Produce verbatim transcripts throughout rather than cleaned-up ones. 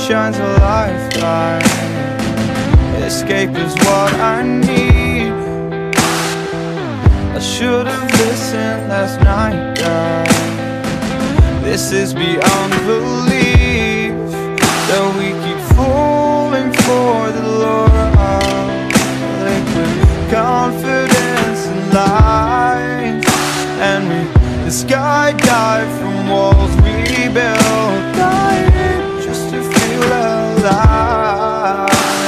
shine's a lifeline. Escape is what I need. I should have listened last night, guys. This is beyond belief, that we keep falling for the lure of liquid confidence and lies. And we skydive from walls we built, dying just to feel alive.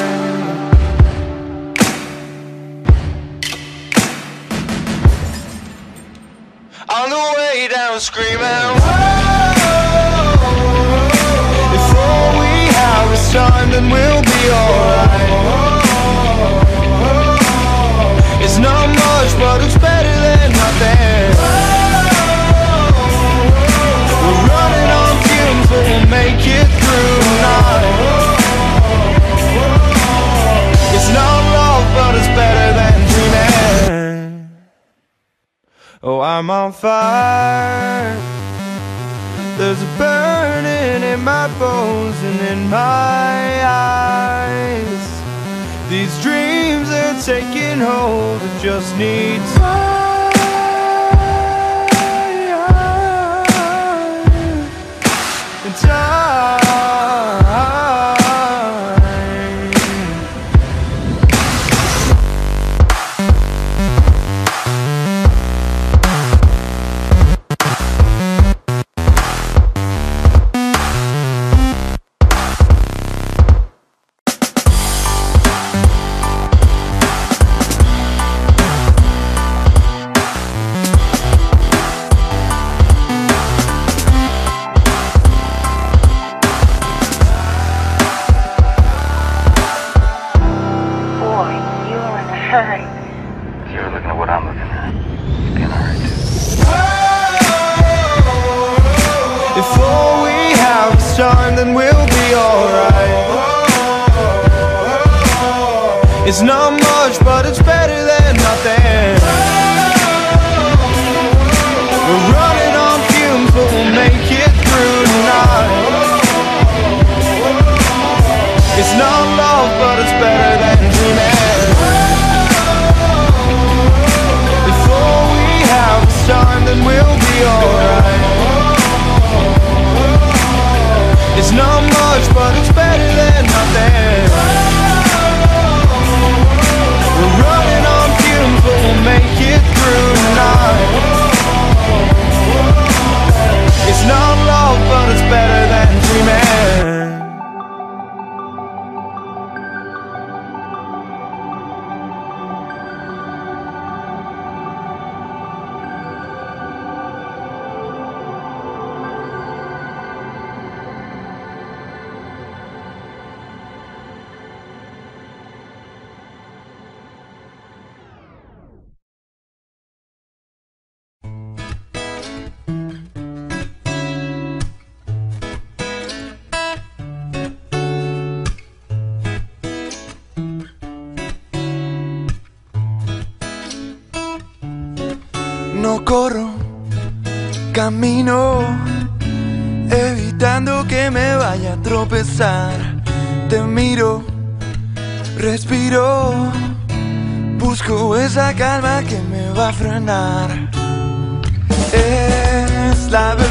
On the way down screaming, whoa. If all we have is time, then we'll be alright. It's not much, but it's better than nothing. We're running on fumes, but we'll make it through tonight. It's not love, but it's better than dreaming. Oh, I'm on fire. There's a burning in my bones and in my eyes. These dreams are taking hold, it just needs time. And time. You're looking at what I'm looking at. It's getting hurt too. If all we have is time, then we'll be alright. It's not much, but it's better than nothing. We're running on fumes, but we'll make it through tonight. It's not love, but it's better than dreaming. Time, then we'll be alright. It's not much, but it's better than nothing. We're running on fumes, but we'll make it through tonight. It's not love, but it's better than dreaming. No corro, camino, evitando que me vaya a tropezar. Te miro, respiro, busco esa calma que me va a frenar. Es la